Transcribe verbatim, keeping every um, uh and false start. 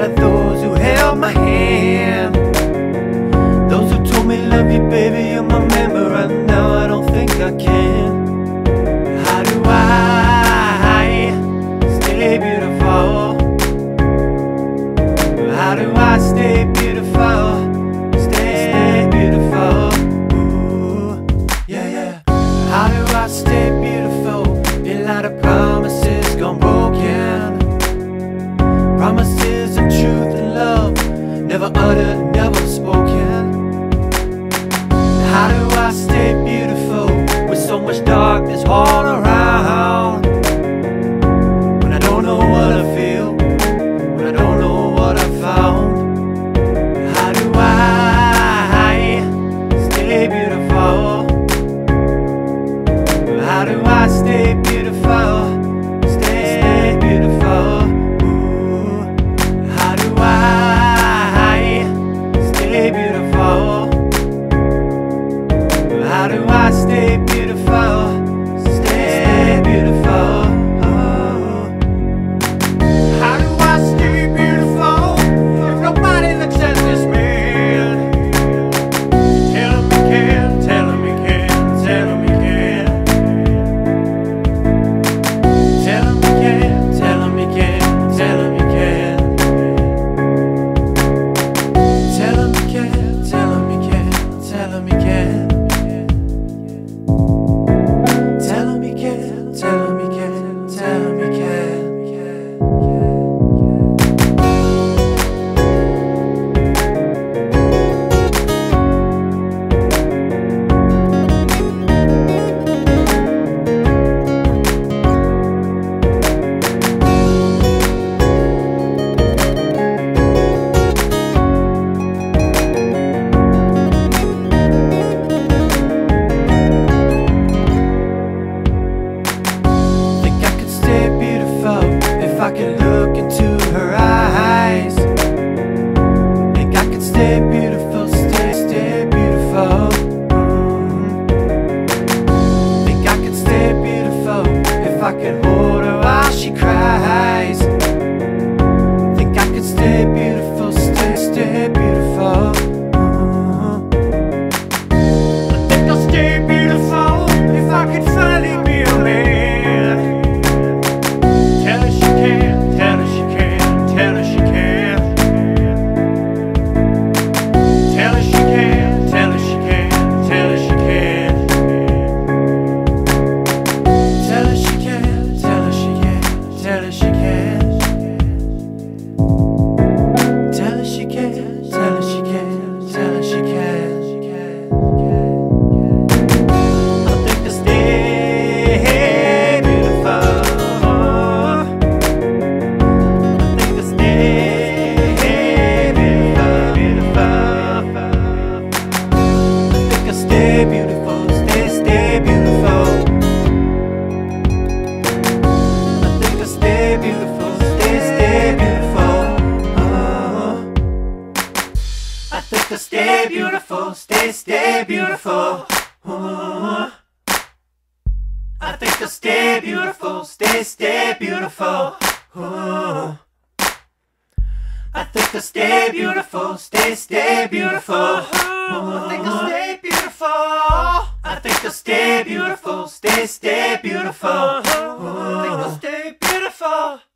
out of those who held my hand, those who told me love you baby, you're my member. Right now I don't think I can. How do I stay beautiful? How do I stay beautiful? Stay beautiful. Ooh, yeah, yeah. How do I stay beautiful? A lot of promises gone broken, promises of truth and love, never uttered, never spoken. How do I stay beautiful with so much darkness all around? When I don't know what I feel, when I don't know what I found. How do I stay beautiful? How do I stay beautiful? Stay beautiful. Ooh. How do I stay beautiful? How do I stay beautiful? Stay beautiful. Oh. How do I stay beautiful if nobody looks at this man? Tell him he can, tell him he can, tell him he can. Tell him he can, tell him he can, tell him he can. Tell him he can, tell him he can, tell him he can. Tell him he can, tell him he can, tell him he can. If I could look into her eyes, think I could stay beautiful, stay, stay beautiful. Mm. Think I could stay beautiful if I could hold her while she cries. Think I could stay beautiful, stay, stay beautiful. Mm. I think I'll stay beautiful if I could finally be a man. Tell her she can, tell her she can, tell her she can. Tell her she can, tell her she can, tell her she can. Tell her she can, tell her she can, tell her she can. Tell her she can, tell her she can, tell her she can. I think I'll stay beautiful. Stay beautiful, stay, stay beautiful. I think I'll stay beautiful, stay, stay beautiful. Oh. I think I'll stay beautiful, stay, stay beautiful. Oh. I think I'll stay beautiful, stay, stay beautiful. Oh. I think I'll stay beautiful, stay, stay beautiful. Oh, I think I'll stay beautiful. I think I'll stay beautiful, stay, stay beautiful. Oh, I think I'll stay beautiful.